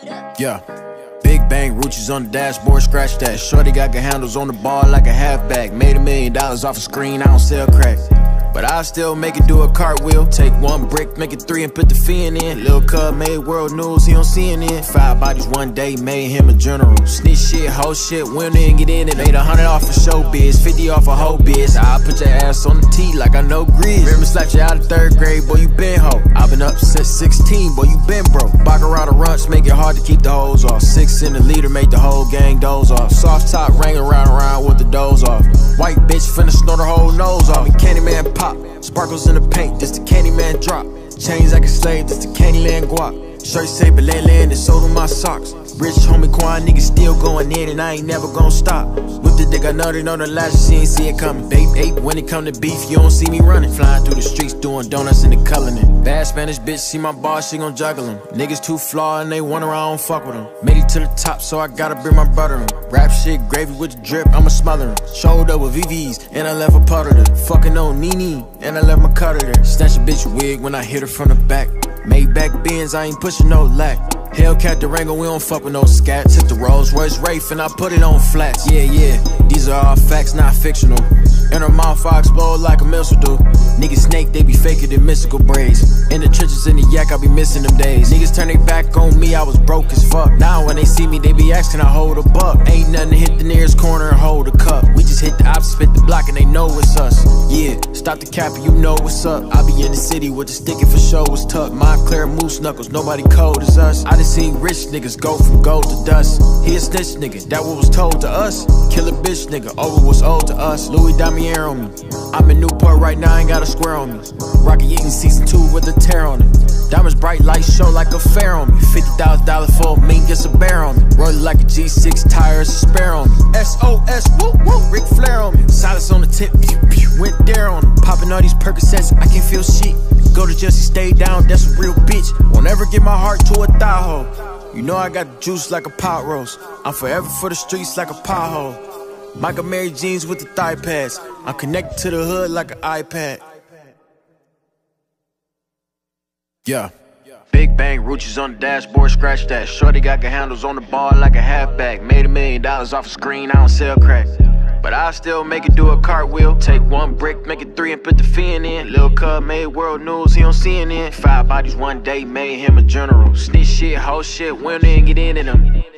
Yeah. Big bang, Rucci's on the dashboard, scratch that. Shorty got good handles on the ball like a halfback. Made $1 million off a screen, I don't sell crack. But I still make it do a cartwheel. Take one brick, make it 3 and put the fiend in. Lil' cub made world news, he on CNN. 5 bodies one day, made him a general. Snitch shit, whole shit, went in, get in it. Made 100 off a showbiz, 50 off a whole biz. I put your ass on the tee like I know Grizz. Remember slapped you out of 3rd grade, boy you been hoe. I been up since 16, boy you been broke. Baccarat runch, make it hard to keep the hoes off. 6 in the leader, make the whole gang doze off. Soft top, ring around with the doze off. White bitch finna snort her whole nose off. Candyman pop. Sparkles in the paint, this the Candyman drop. Chains like a slave, this the Candyland guap. Shorty say, but land and sold on my socks. Rich homie Quan, niggas still going in and I ain't never gon' stop. With the dick, I know they know the lashes, she ain't see it coming. Babe, ape, when it come to beef, you don't see me running. Flying through the streets, doing donuts in the Cullinan. Bad Spanish bitch, see my boss, she gon' juggle him. Niggas too flawed and they wonder I don't fuck with them. Made it to the top, so I gotta bring my brother in. Rap shit, gravy with the drip, I'ma smother him. Showed up with VVs, and I left a puddle there. Fucking on Nene, and I left my cutter there. Snatch a bitch wig when I hit her from the back. Made back bins, I ain't pushing no lack. Hellcat Durango, we don't fuck with no scats. Hit the Rolls Royce Wraith and I put it on flats. Yeah, these are all facts, not fictional. In her mouth, I explode like a missile do. Niggas snake, they be faker than mystical braids. In the trenches in the yak, I be missing them days. Niggas turn their back on me, I was broke as fuck. Now when they see me, they be asking, I hold a buck. Ain't nothing to hit the nearest corner and hold a cup. We just hit the opposite, spit the block and they know it's us. Yeah, stop the cap and you know what's up. I be in the city with the sticky for show was tucked. Montclair moose knuckles, nobody cold as us. I done seen rich niggas go from gold to dust. He a snitch nigga, that what was told to us. Kill a bitch nigga, over what's owed to us. Louis Damier on me. I'm in Newport right now, ain't got a square on me. Rocky eating season 2 with a tear on it. Diamonds bright lights show like a fair on me. $50,000 for a mink, gets a bear on me. Rolling like a G6 tire, it's a spare on me. SOS, woo woo, Ric Flair on me. Silence on the tip, pew pew, went there on him. Popping all these Percocets, I can't feel shit. Go to Jesse, stay down, that's a real bitch. Won't ever give my heart to a thigh hole. You know I got the juice like a pot roast. I'm forever for the streets like a pothole. Michael Mary jeans with the thigh pads. I'm connected to the hood like an iPad. Yeah. Big bang, Rucci's on the dashboard, scratch that. Shorty got good handles on the ball like a halfback. Made $1 million off a screen, I don't sell crack. But I still make it do a cartwheel. Take one brick, make it 3 and put the fiend in. Lil' cub made world news, he on CNN. 5 bodies one day, made him a general. Snitch shit, whole shit, went in, get in them.